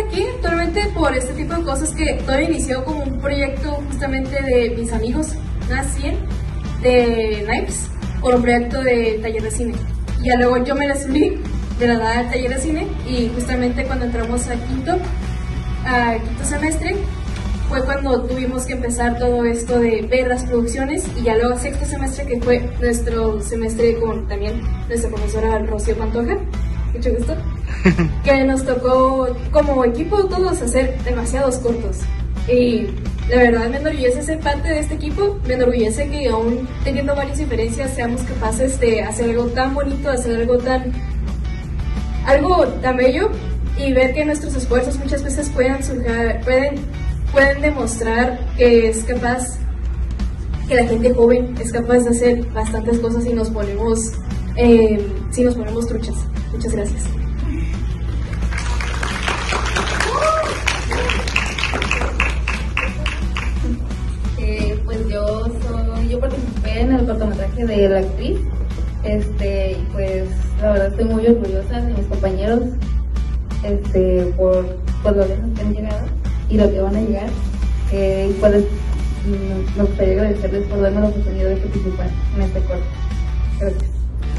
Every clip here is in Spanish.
aquí actualmente por este tipo de cosas que todo inició como un proyecto justamente de mis amigos, Nacien, de Knives, por un proyecto de taller de cine. Y ya luego yo me la subí de la nada del taller de cine y justamente cuando entramos a quinto semestre fue cuando tuvimos que empezar todo esto de ver las producciones y ya luego sexto semestre, que fue nuestro semestre con también nuestra profesora Rocío Pantoja, mucho gusto, que nos tocó como equipo todos hacer demasiados cortos. Y la verdad me enorgullece ser parte de este equipo, me enorgullece que aún teniendo varias diferencias seamos capaces de hacer algo tan bonito, hacer algo tan bello y ver que nuestros esfuerzos muchas veces pueden demostrar que es capaz, que la gente joven es capaz de hacer bastantes cosas si nos ponemos truchas. Muchas gracias. Pues yo participé en el cortometraje de La Actriz, y pues la verdad estoy muy orgullosa de mis compañeros, por lo lejos que han llegado y lo que van a llegar, y pues me gustaría agradecerles por darme la oportunidad de participar en este corto. Gracias.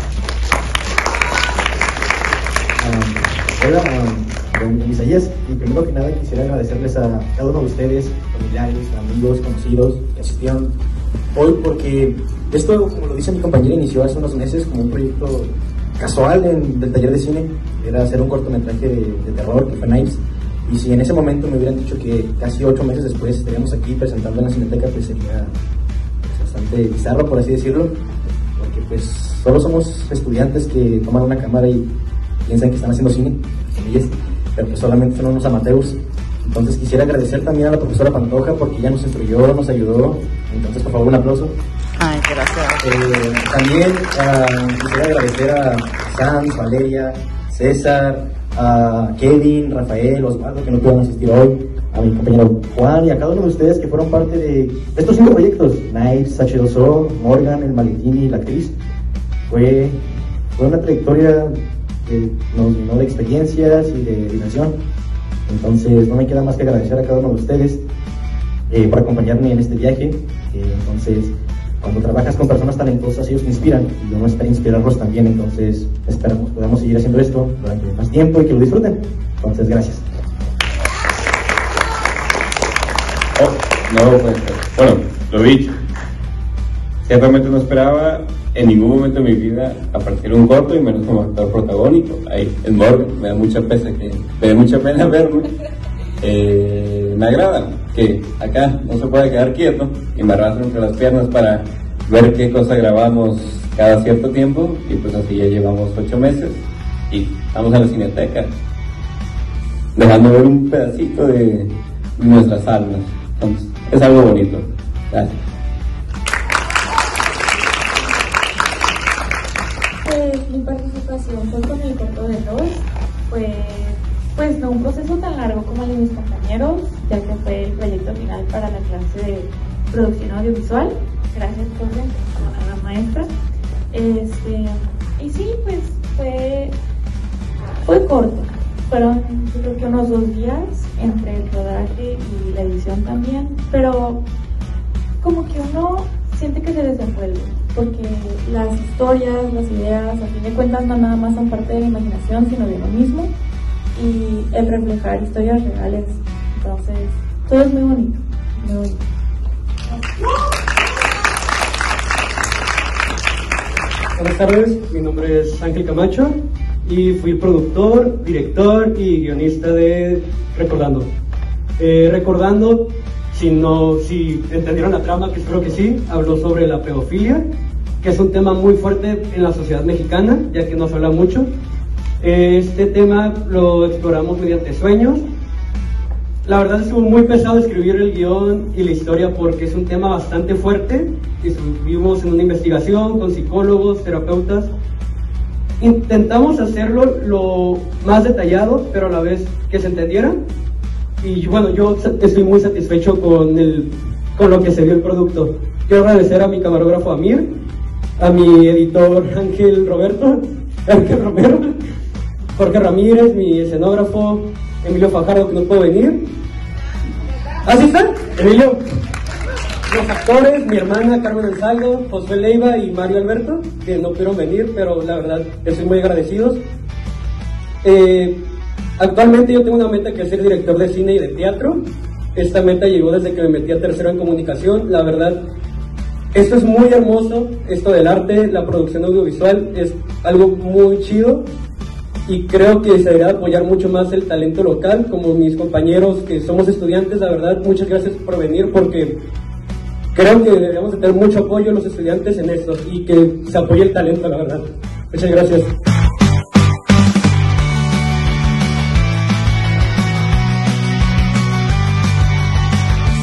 Hola, don Isaías, y primero que nada quisiera agradecerles a cada uno de ustedes, familiares, amigos, conocidos, que asistieron hoy, porque esto, como lo dice mi compañera, inició hace unos meses como un proyecto casual del taller de cine. Era hacer un cortometraje de terror que fue Knives, y si en ese momento me hubieran dicho que casi 8 meses después estaríamos aquí presentando en la Cineteca, pues sería bastante bizarro, por así decirlo, porque pues solo somos estudiantes que toman una cámara y piensan que están haciendo cine, pero pues solamente son unos amateurs. Entonces quisiera agradecer también a la profesora Pantoja porque ella nos instruyó, nos ayudó. Entonces, por favor, un aplauso. Ay, gracias. También quisiera agradecer a Sans, Valeria, César, a Kevin, Rafael, Osvaldo, que no pudieron asistir hoy, a mi compañero Juan y a cada uno de ustedes que fueron parte de estos 5 proyectos: Knives, H2O, Morgan, El Maletín y La Actriz. Fue una trayectoria que nos llenó de experiencias y de diversión. Entonces no me queda más que agradecer a cada uno de ustedes por acompañarme en este viaje. Entonces, cuando trabajas con personas talentosas, ellos te inspiran y uno espera inspirarlos también. Entonces esperamos podamos seguir haciendo esto durante más tiempo y que lo disfruten. Entonces, gracias. Bueno, lo dicho, ciertamente no esperaba en ningún momento de mi vida aparecer un corto y menos como actor protagónico. Ahí en Morgan me da mucha pena verme. Me agrada que acá no se puede quedar quieto y me arrastro entre las piernas para ver qué cosa grabamos cada cierto tiempo, y pues así ya llevamos 8 meses y estamos en la Cineteca dejando ver un pedacito de nuestras almas. Entonces es algo bonito. Gracias. Mi participación fue con el corto de Rose, pues no un proceso tan largo como el de mis compañeros, ya que fue el proyecto final para la clase de producción audiovisual. Gracias a la maestra. Y sí, pues fue corto. Fueron, yo creo que unos 2 días entre el rodaje y la edición también, pero como que uno siente que se desenvuelve, porque las historias, las ideas, a fin de cuentas no nada más son parte de la imaginación, sino de uno mismo, y el reflejar historias reales. Entonces, todo es muy bonito, muy bonito. Buenas tardes, mi nombre es Ángel Camacho y fui productor, director y guionista de Recordando. Recordando, si entendieron la trama, que espero que sí, habló sobre la pedofilia, que es un tema muy fuerte en la sociedad mexicana, ya que no se habla mucho. Este tema lo exploramos mediante sueños. La verdad estuvo muy pesado escribir el guión y la historia porque es un tema bastante fuerte. Estuvimos en una investigación con psicólogos, terapeutas. Intentamos hacerlo lo más detallado, pero a la vez que se entendiera. Y bueno, yo estoy muy satisfecho con lo que se vio el producto. Quiero agradecer a mi camarógrafo Amir, a mi editor Ángel Romero, Jorge Ramírez, mi escenógrafo Emilio Fajardo, que no puede venir. ¿Así está? Emilio. Los actores, mi hermana Carmen Ansaldo, Josué Leiva y Mario Alberto, que no pudieron venir, pero la verdad estoy muy agradecidos. Actualmente yo tengo una meta, que es ser director de cine y de teatro. Esta meta llegó desde que me metí a tercero en comunicación. La verdad, esto es muy hermoso, esto del arte, la producción audiovisual es algo muy chido y creo que se debería apoyar mucho más el talento local, como mis compañeros que somos estudiantes. La verdad, muchas gracias por venir, porque creo que deberíamos tener mucho apoyo a los estudiantes en esto y que se apoye el talento, la verdad. Muchas gracias.